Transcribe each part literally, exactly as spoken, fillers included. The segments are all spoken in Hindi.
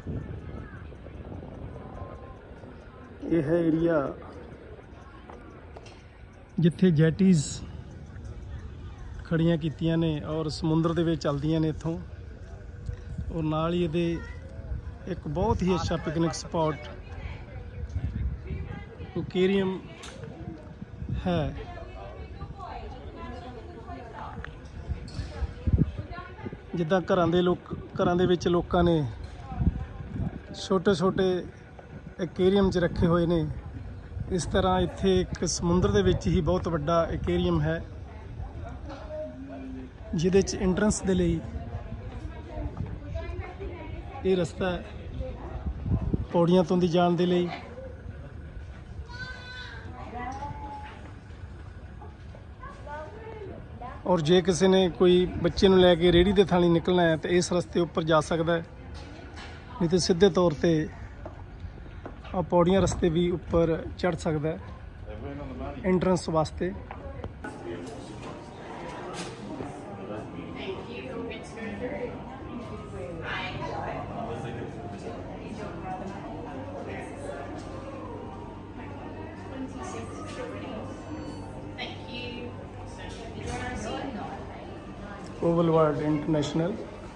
ये है एरिया जिथे जैटीज़ खड़ियां कीतियां ने और समुंदर दे विच चलदियां ने इत्थों। और नाल ही इहदे एक बहुत ही अच्छा पिकनिक स्पॉट एक्वेरियम है। जिद्दां घरां दे लोक घरां दे विच लोकां ने छोटे छोटे एक्वेरियम च रखे हुए ने, इस तरह इत्थे एक समुंदर दे विच ही बहुत वड्डा एक्वेरियम है जिहदे च एंट्रेंस दे लई ये रस्ता है पौड़ियां तो दी जाण दे लई। और जे किसी ने कोई बच्चे नूं लैके रेहड़ी दे थाणी निकलना है तो इस रस्ते उपर जा सकता है, नहीं तो सीधे तौर पर आ पौड़ियां रस्ते भी उपर चढ़ सकता है एंट्रेंस वास्ते। Oval world international.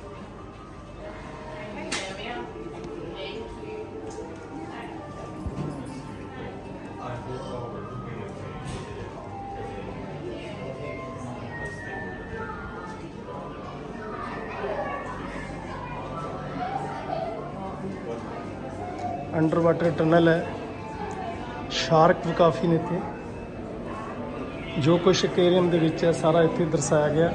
Under water tunnel है, शार्क भी काफ़ी ने इत्थे। जो कुछ एक्वेरियम दे विच है सारा इत्थे दर्शाया गया।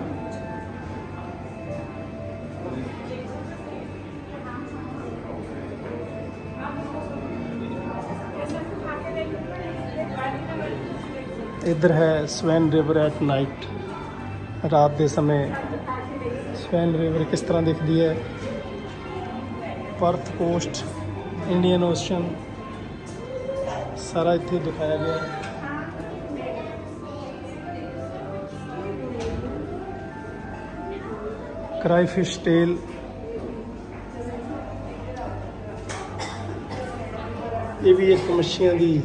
इधर है स्वैन रिवर एट नाइट, रात के समय स्वैन रिवर किस तरह दिखती है। पर्थ कोस्ट, इंडियन ओशन सारा इत्थे दिखाया गया है। क्राईफिश टेल, ये भी एक मच्छियां दी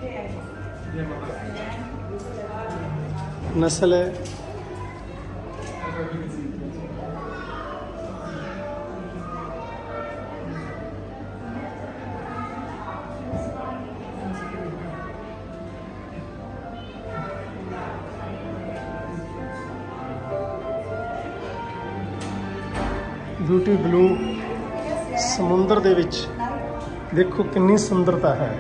नस्ल है। ब्यूटी ब्लू समुंदर दे विच देखो कितनी सुंदरता है।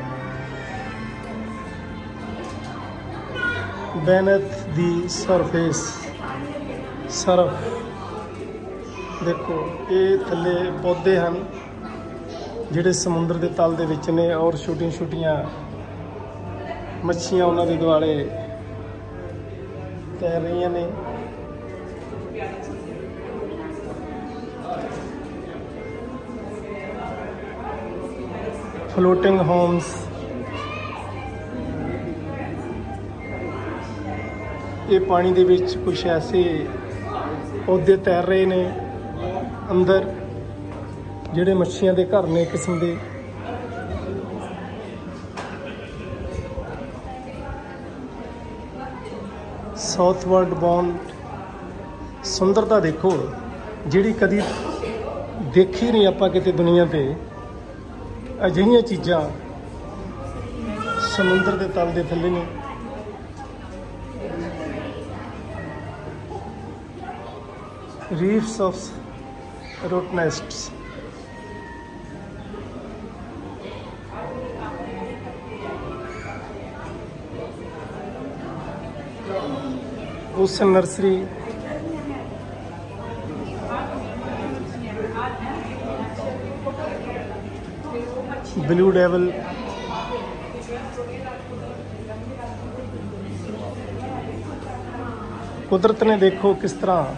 बेनेथ दी सरफेस सरफ देखो, ये थले पौधे हैं जिहड़े समुंदर के तल दे विच ने और छोटिया छोटिया मच्छियां उन्हां दे दुआले तैर रही ने। फ्लोटिंग होम्स, ये पानी दे विच कुछ ऐसे पौधे तैर रहे ने अंदर जिहड़े मच्छियां दे घर ने किस्म दे। साउथ वर्ल्ड बॉन्ड सुंदरता देखो जिहड़ी कदी देखी नहीं आपां किते दुनिया ते। अजिहियां चीज़ां समुंदर के तल दे थल्ले ने। Reefs of Rottnests, ocean nursery, blue devil, कुदरत ने देखो किस तरह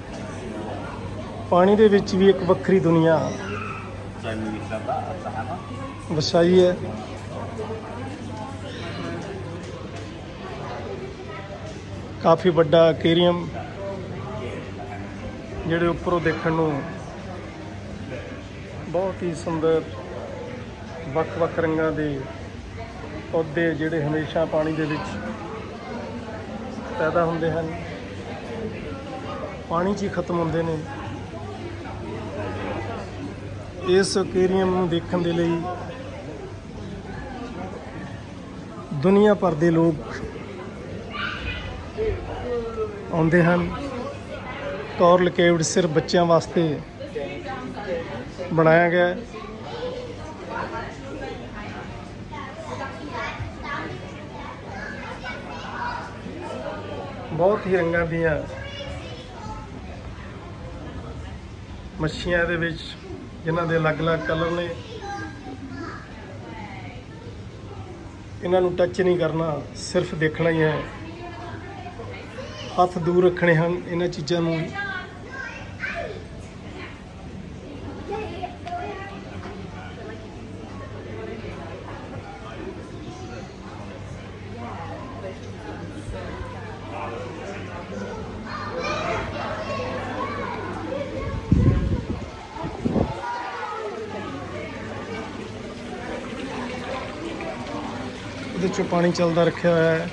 पानी दे विच भी एक वक्री दुनिया वसाई है। काफ़ी बड़ा एक्वेरियम जिहड़े उपरों देखण नूं बहुत ही सुंदर ਵੱਖ-ਵੱਖ रंगां ਦੇ पौधे ਜਿਹੜੇ हमेशा पानी ਦੇ ਵਿੱਚ पैदा ਹੁੰਦੇ ਹਨ, पानी 'ਚ ਹੀ ਖਤਮ ਹੁੰਦੇ ਨੇ। इस एक्वेरियम ਨੂੰ ਦੇਖਣ ਦੇ ਲਈ दुनिया भर ਦੇ लोग आਉਂਦੇ ਹਨ। ਕੋਰਲ ਕੇਵਡ ਸਿਰਫ ਬੱਚਿਆਂ ਵਾਸਤੇ ਬਣਾਇਆ ਗਿਆ ਹੈ। बहुत ही रंगां दियां मच्छियां दे विच जिन्हां दे अलग अलग कलर ने। इन्हां नूं टच नहीं करना, सिर्फ देखना ही है। हथ दूर रखने हैं इन्हां चीज़ां नूं। ਉਹਦੇ 'ਚੋਂ पानी चलता रखा हुआ है।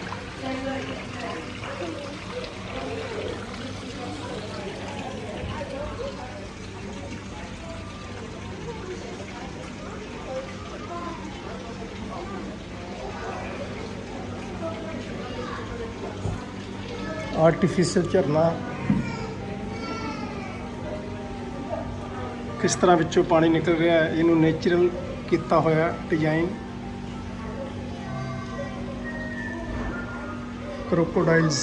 आर्टिफिशियल झरना किस तरह विचों पानी निकल रहा है, इनू नेचुरल किया होया डिजाइन। क्रोकोडाइल्स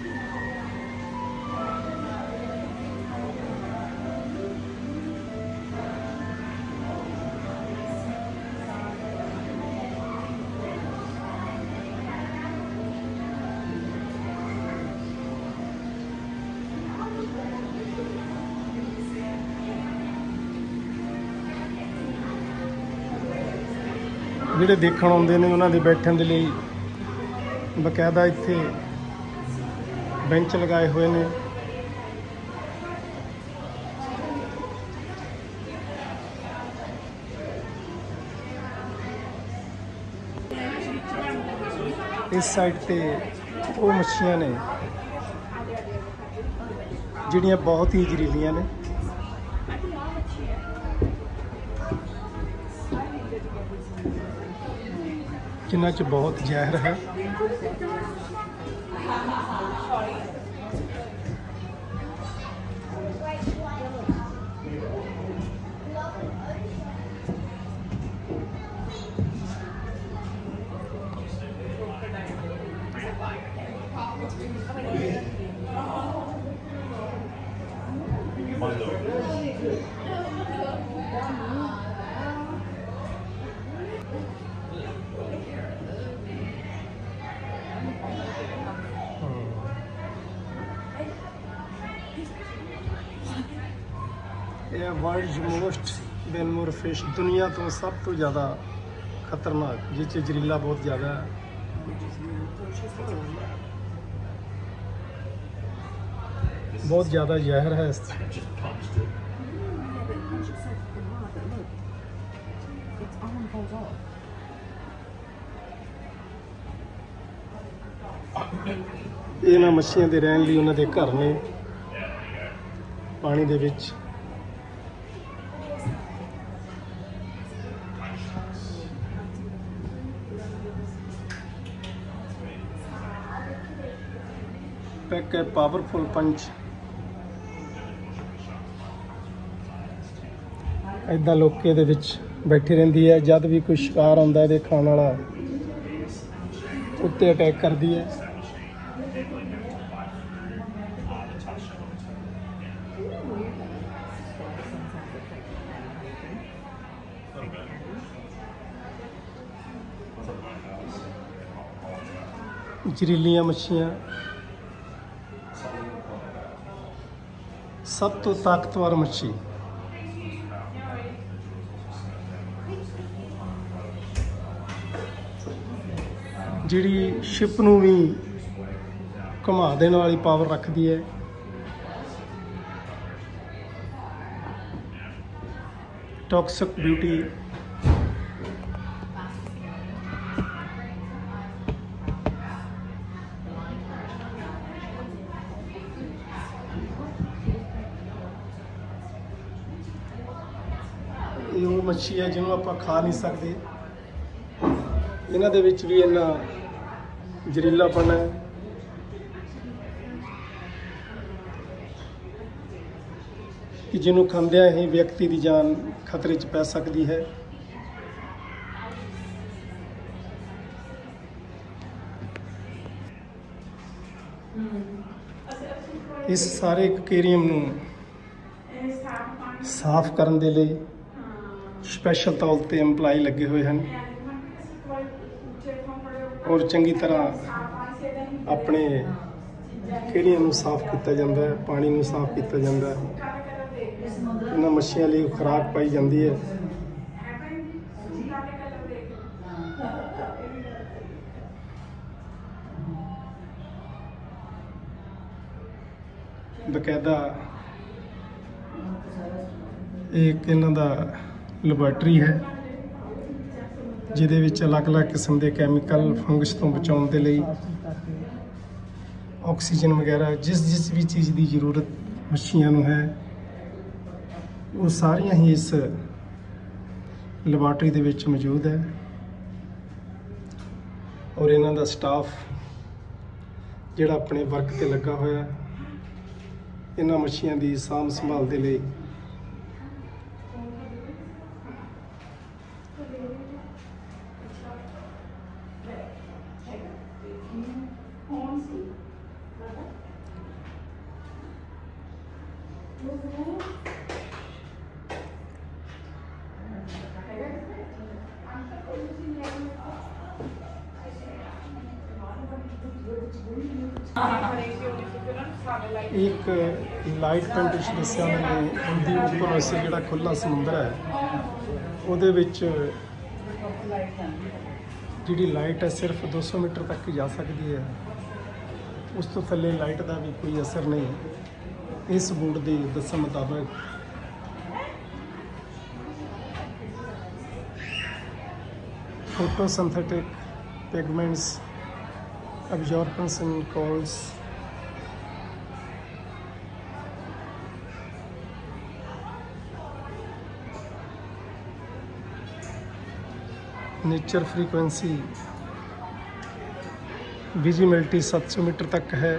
ਜਿਹੜੇ ਦੇਖਣ ਆਉਂਦੇ ਨੇ ਉਹਨਾਂ ਦੇ ਬੈਠਣ ਦੇ ਲਈ ਬਕਾਇਦਾ ਇੱਥੇ बेंच लगाए हुए ने। इस साइड पे वो मच्छियां ने जिहड़ियां बहुत ही जहरीलियां ने। जिन्हां च बहुत जहर है। यह वर्ल्ड मोस्ट वेनमोर फिश, दुनिया तो सब तो ज़्यादा खतरनाक, जिस जहरीला बहुत ज़्यादा है। बहुत ज़्यादा जहर है। इन्हां मच्छियां दे रहण लई उन्हां दे घर ने पानी दे विच। पैक है पावरफुल पंच। इदा लोके दे विच बैठी रहिंदी है, जद भी कोई शिकार आउंदा है खाण वाला उत्ते अटैक करदी है। जहरीलियां मच्छियां सब तो ताकतवर मच्छी। जिहड़ी शिप नूं भी घुमा देने वाली पावर रखती है। टॉक्सिक ब्यूटी ਇਹ ਉਹ ਮੱਛੀ ਹੈ ਜਿਹਨੂੰ ਆਪਾਂ ਖਾ ਨਹੀਂ ਸਕਦੇ। ਇਹਨਾਂ ਦੇ ਵਿੱਚ ਵੀ ਇੰਨਾ ਜ਼ਹਿਰੀਲਾਪਣ ਹੈ। ਕਿ ਜਿਹਨੂੰ ਖਾਂਦਿਆਂ ਹੀ ਵਿਅਕਤੀ ਦੀ ਜਾਨ ਖਤਰੇ 'ਚ ਪੈ ਸਕਦੀ ਹੈ। ਇਸ ਸਾਰੇ ਐਕੁਆਰੀਅਮ ਨੂੰ ਸਾਫ਼ ਕਰਨ ਦੇ ਲਈ ਸਪੈਸ਼ਲ ਤੌਰ ਤੇ ਇੰਪਲਾਈ ਲੱਗੇ ਹੋਏ ਹਨ ਔਰ ਚੰਗੀ ਤਰ੍ਹਾਂ ਆਪਣੇ ਐਕੁਆਰੀਅਮ ਨੂੰ ਸਾਫ਼ ਕੀਤਾ ਜਾਂਦਾ ਹੈ, ਪਾਣੀ ਨੂੰ ਸਾਫ਼ ਕੀਤਾ ਜਾਂਦਾ ਹੈ। ਇਹਨਾਂ ਮੱਛੀਆਂ ਲਈ ਖੁਰਾਕ ਪਾਈ ਜਾਂਦੀ ਹੈ। ਬਕਾਇਦਾ ਇੱਕ ਇਹਨਾਂ ਦਾ ਲੈਬੋਰੇਟਰੀ ਹੈ ਜਿਹਦੇ ਵਿੱਚ ਅਲੱਗ-ਅਲੱਗ ਕਿਸਮ ਦੇ ਕੈਮੀਕਲ ਫੰਗਸ ਤੋਂ ਬਚਾਉਣ ਦੇ ਲਈ ਆਕਸੀਜਨ ਵਗੈਰਾ ਜਿਸ ਜਿਸ ਵੀ ਚੀਜ਼ ਦੀ ਜ਼ਰੂਰਤ ਮੱਛੀਆਂ ਨੂੰ ਹੈ ਉਹ ਸਾਰੀਆਂ ਹੀ ਇਸ ਲੈਬੋਰੇਟਰੀ ਦੇ ਵਿੱਚ ਮੌਜੂਦ ਹੈ। ਔਰ ਇਹਨਾਂ ਦਾ ਸਟਾਫ ਜਿਹੜਾ ਆਪਣੇ ਵਰਕ ਤੇ ਲੱਗਾ ਹੋਇਆ ਇਹਨਾਂ ਮੱਛੀਆਂ ਦੀ ਸਾਂਭ ਸੰਭਾਲ ਦੇ ਲਈ एक लाइट पेंट दस्या मैंने उनकी उपर वैसे जो खुला समुंदर है वो जी लाइट है सिर्फ दो सौ मीटर तक ही जा सकती है, उस तो थले लाइट का भी कोई असर नहीं। इस बोर्ड के दसन मुताबिक photosynthetic pigments absorptions in corals nature frequency visibility सात सौ मीटर तक है।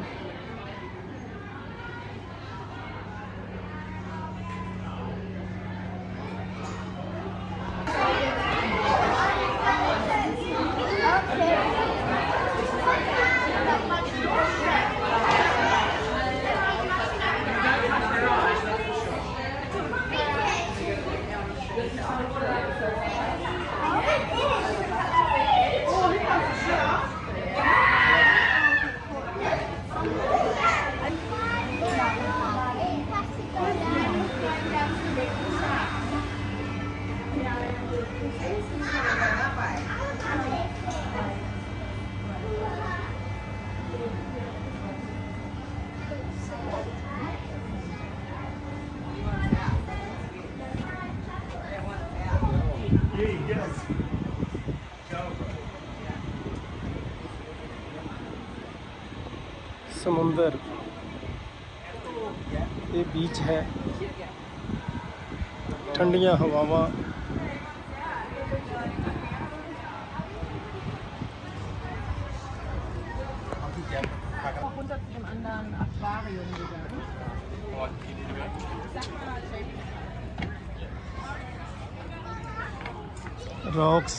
समुंदर ये बीच है, ठंडियां हवावां रॉक्स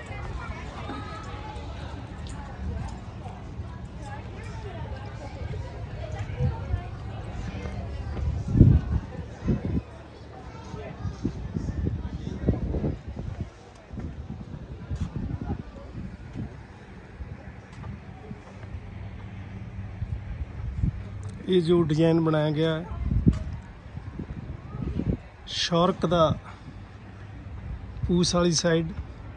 ये जो डिजाइन बनाया गया है शार्क दा पूछ वाली साइड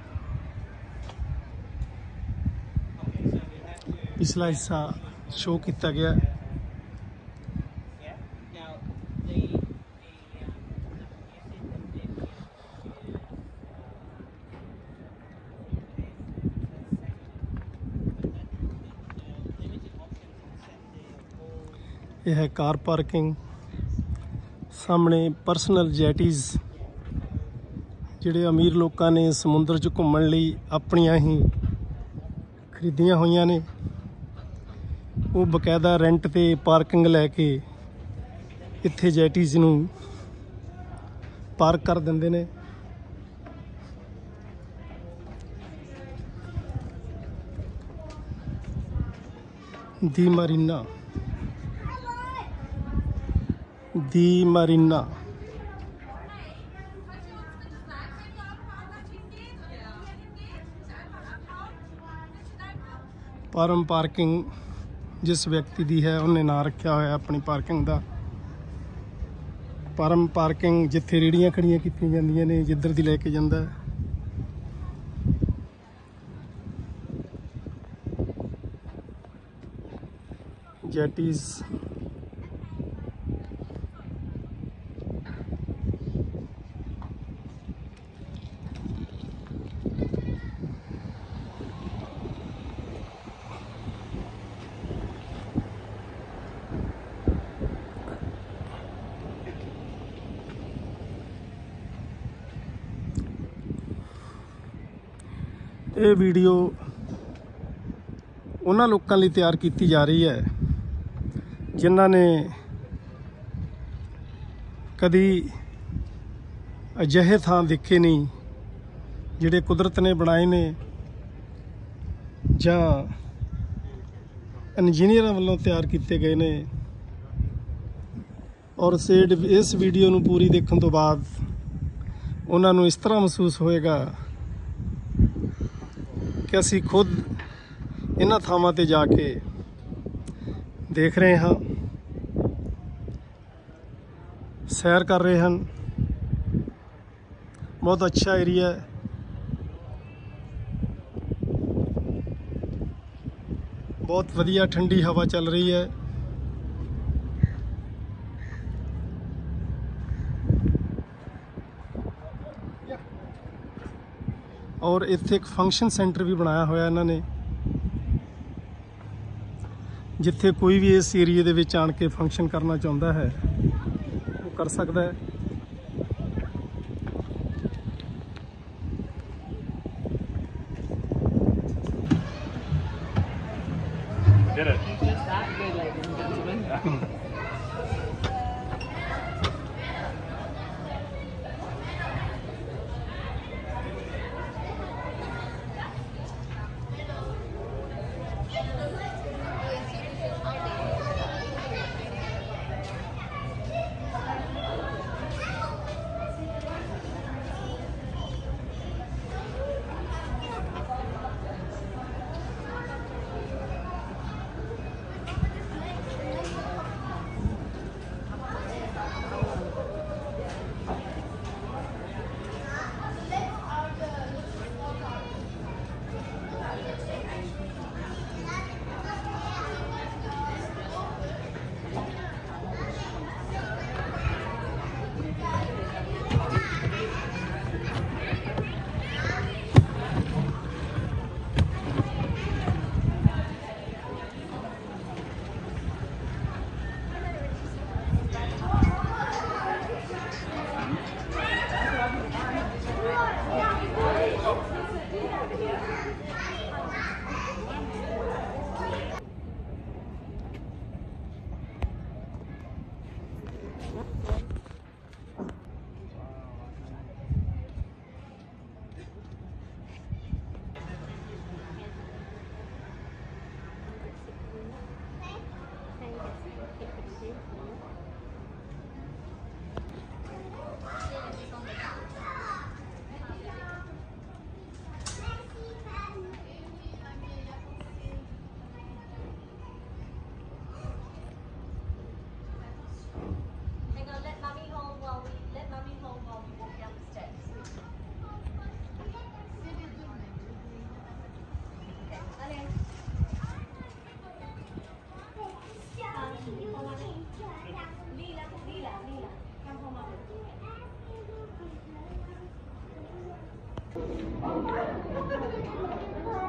पिछला हिस्सा शो किया गया। ਇਹ ਹੈ ਕਾਰ ਪਾਰਕਿੰਗ। ਸਾਹਮਣੇ ਪਰਸਨਲ ਜੈਟੀਜ਼ ਜਿਹੜੇ ਅਮੀਰ ਲੋਕਾਂ ਨੇ ਸਮੁੰਦਰ 'ਚ ਘੁੰਮਣ ਲਈ ਆਪਣੀਆਂ ਹੀ ਖਰੀਦੀਆਂ ਹੋਈਆਂ ਨੇ, ਉਹ ਬਕਾਇਦਾ ਰੈਂਟ 'ਤੇ ਪਾਰਕਿੰਗ ਲੈ ਕੇ ਇੱਥੇ ਜੈਟੀਜ਼ ਨੂੰ ਪਾਰਕ ਕਰ ਦਿੰਦੇ ਨੇ। ਦੀ ਮਰੀਨਾ ਦੀ ਮਰੀਨਾ परम पार्किंग जिस व्यक्ति दी है उन्हें ना रखा होया अपनी पार्किंग दा। परम पार्किंग जिथे रेहड़ियां खड़ियां कीतियां जांदियां ने, जिधर दी लैके जांदा है। जैटीज ਇਹ ਵੀਡੀਓ ਉਹਨਾਂ ਲੋਕਾਂ ਲਈ ਤਿਆਰ ਕੀਤੀ ਜਾ ਰਹੀ ਹੈ ਜਿਨ੍ਹਾਂ ਨੇ ਕਦੀ ਅਜਿਹੇ ਥਾਂ ਦੇਖੇ ਨਹੀਂ ਜਿਹੜੇ ਕੁਦਰਤ ਨੇ ਬਣਾਏ ਨੇ ਜਾਂ ਇੰਜੀਨੀਅਰਾਂ ਵੱਲੋਂ ਤਿਆਰ ਕੀਤੇ ਗਏ ਨੇ। ਔਰ ਸੇਡ ਇਸ ਵੀਡੀਓ ਨੂੰ ਪੂਰੀ ਦੇਖਣ ਤੋਂ ਬਾਅਦ ਉਹਨਾਂ ਨੂੰ ਇਸ ਤਰ੍ਹਾਂ ਮਹਿਸੂਸ ਹੋਏਗਾ कि असी खुद इन्हां थावां ते जाके देख रहे हाँ, सैर कर रहे हैं। बहुत अच्छा एरिया है, बहुत वधिया ठंडी हवा चल रही है। और इत्थे एक फंक्शन सेंटर भी बनाया होया इन्होंने, जिथे कोई भी इस एरिए दे विच आण के फंक्शन करना चाहता है वो कर सकता है। Did it. Just that good, ladies and gentlemen.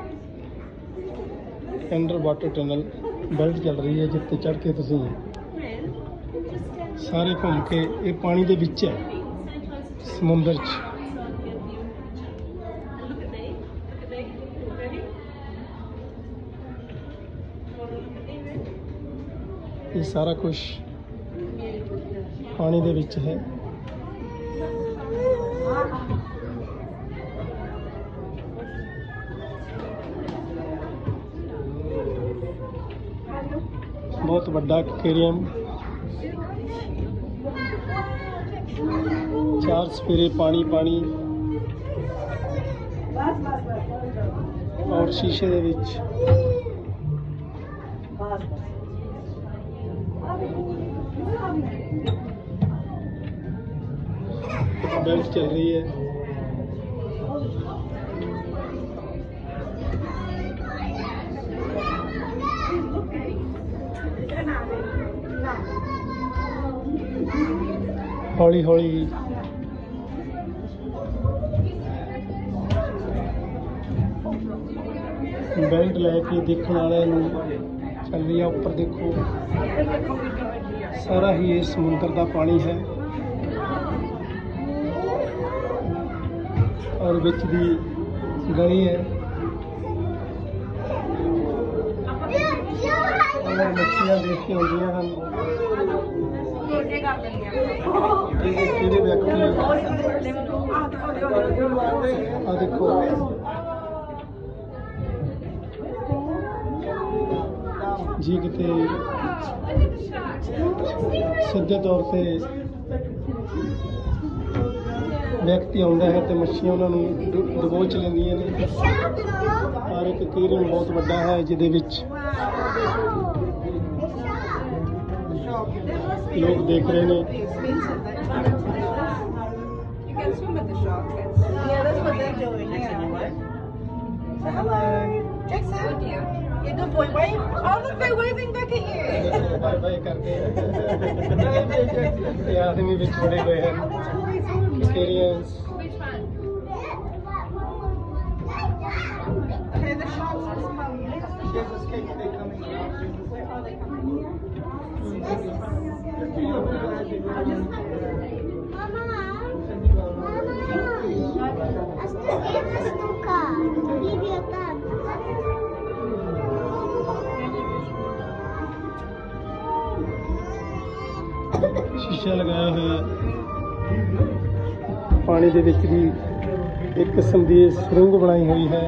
Under water tunnel belt चल रही है जिससे चढ़ के तुम ਸਾਰੇ ਘੁੰਮ ਕੇ ਇਹ ਪਾਣੀ ਦੇ ਵਿੱਚ ਹੈ ਸਮੁੰਦਰ 'ਚ। ਇਹ ਸਾਰਾ ਕੁਝ ਪਾਣੀ ਦੇ ਵਿੱਚ ਹੈ। बहुत बड़ा एक्वेरियम, चार सफेरे पानी पानी और शीशे दे विच बेल्ट चल रही है। हौली हौली बेल्ट लैके देखने वाले चल रही है। ऊपर देखो सारा ही ये समुद्र का पानी है और बिच भी गली है और मछलियां देख के आउंदियां हन। व्यक्ति आ देखो जी किते सीधे तौर पे व्यक्ति आउंदा है तो मछलियां उन्होंने दबोच लेंदियां ने। और एक एक्वेरियम बहुत बड़ा है जिहदे विच लोग देख रहे हैं। Yeah, that's what they're doing. Yeah. Hello. Jackson. You good boy, wave. Oh, look, they're waving back at you. Bye bye करके ये आदमी भी छोड़े हुए हैं। Aquariums Okay, the sharks are coming. शीशा लगाया हुआ पानी दे विच भी एक किस्म की सुरंग बनाई हुई है।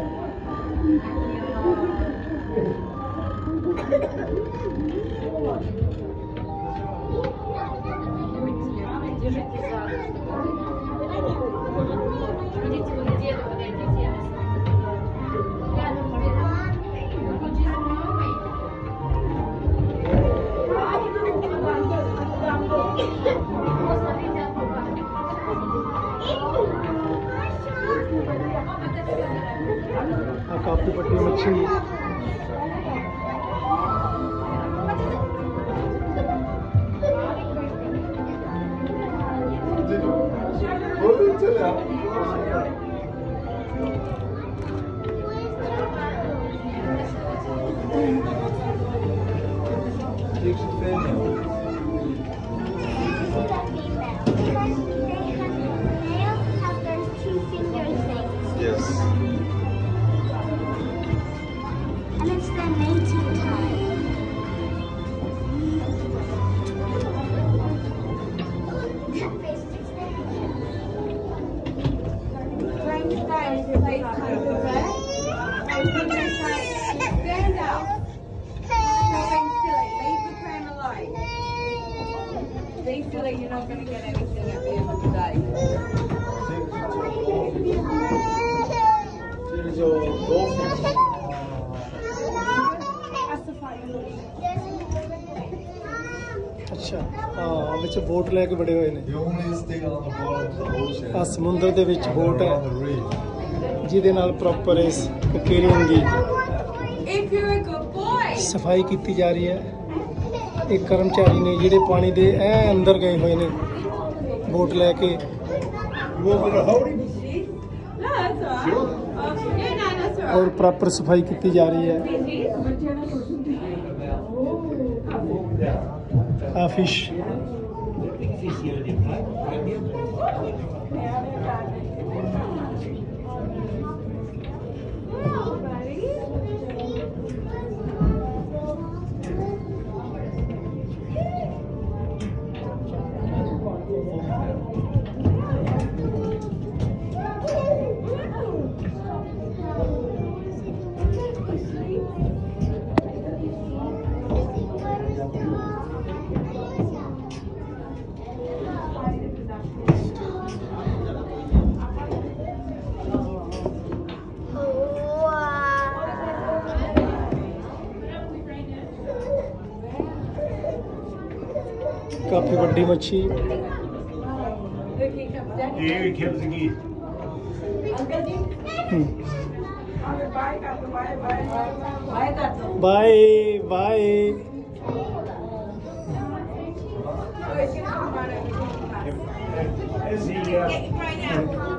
काफी बड़ी मछली देख सकते हैं। Yes. And it's their mating time. Stand up. Leave the pram alone. Be silly, you're not going to get anything at the end of the day. जो dolphins. अच्छा हाँ विच बोट लैके बड़े हुए ने। The only thing on the bottom of the ocean. आ समुद्र दे विच बोट है On the reef. जिहदे नाल प्रॉपर इस एक्वेरियम दी If you're a good boy. सफाई की जा रही है। एक कर्मचारी ने जिहड़े पानी दे ऐ अंदर गए हुए ने बोट लैके। You want me to hold him? No, that's all right. Sure. Oh, yeah, no, that's all और right. प्रॉपर सफाई की जा रही है। आ fish fish here, dear, right? Right here. काफी बड़ी मच्छी। Here comes the geese. Bye bye. Is he, uh,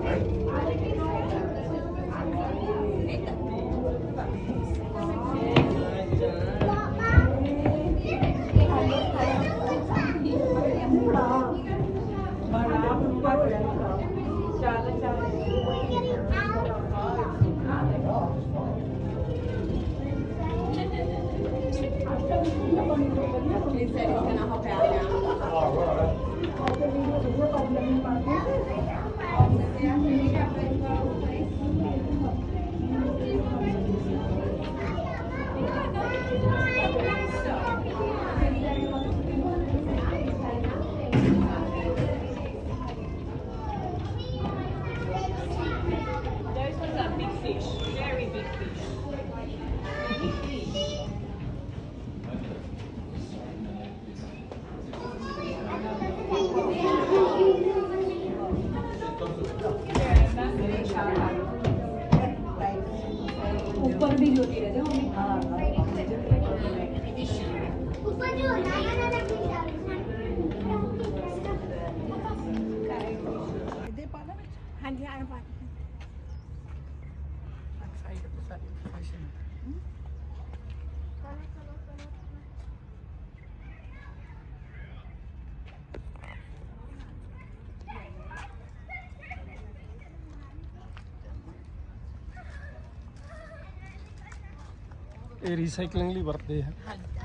He said he's gonna help out now. Those ones are big fish, very big fish. ऊपर भी होती रहती है मम्मी। ऊपर जो लाइन है ना दे पाना हाँ जी आए पानी ਇਹ ਰੀਸਾਈਕਲਿੰਗ ਲਈ ਵਰਤਦੇ ਆ।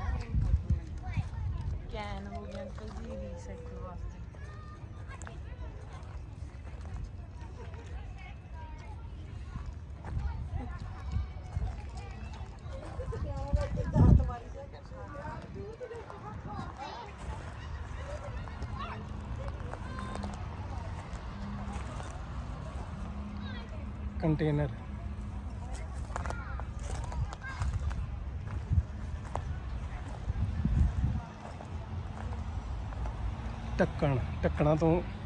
कैन हो गया अंकल जी रीसाइकल वास्ते। कंटेनर ਢੱਕਣ ਢੱਕਣਾ ਤੋਂ